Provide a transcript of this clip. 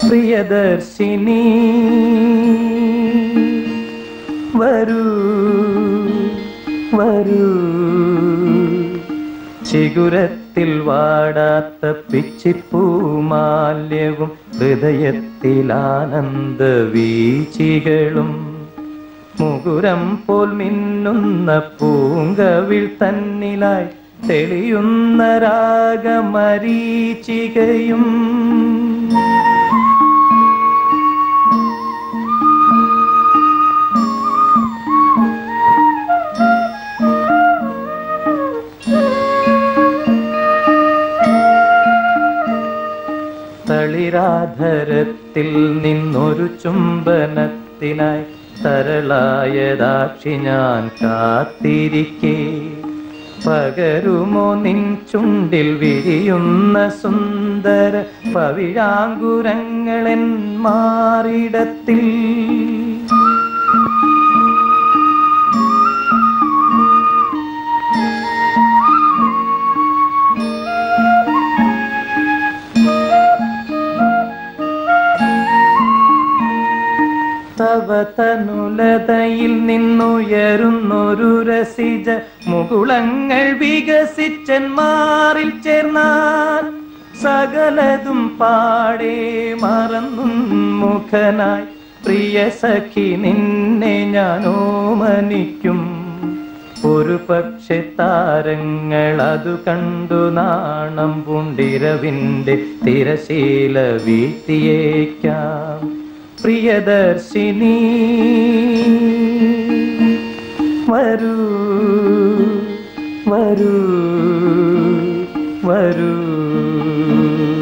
പ്രിയദർശിനി വരൂ വരൂ, ചിഗുരത്തിൽ വാടാത്ത പിച്ചിപ്പൂമാല്യവും ഹൃദയത്തിൽ ആനന്ദ വീച്ചികളും മുകുരം പോൽ മിന്നുന്ന പൂങ്കവിൾ തന്നിലായി തെളിയുന്ന രാഗമരീചികയും തളിരാധരത്തിൽ നിന്നൊരു ചുംബനത്തിനായി തരളായ ദാക്ഷി ഞാൻ കാത്തിരിക്കേ, പകരുമോ നിൻ ചുണ്ടിൽ വിരിയുന്ന സുന്ദര പവിഴാങ്കുരങ്ങളെൻ മാറിടത്തിൽ. തവതനുലതയിൽ നിന്നുയരുന്നൊരു രസിജ മുകുളങ്ങൾ വികസിച്ചന്മാറിൽ ചേർന്നാൽ സകലതും പാടെ മറന്നുന്മുഖനായി പ്രിയ സഖി നിന്നെ ഞാൻ ഓമനിക്കും. ഒരു പക്ഷെ താരങ്ങൾ അതു കണ്ടു നാണം പൂണ്ടിരവിന്റെ തിരശീല വീഴ്ത്തിയേക്കാം. പ്രിയദർശിനി വരൂ വരൂ വരൂ.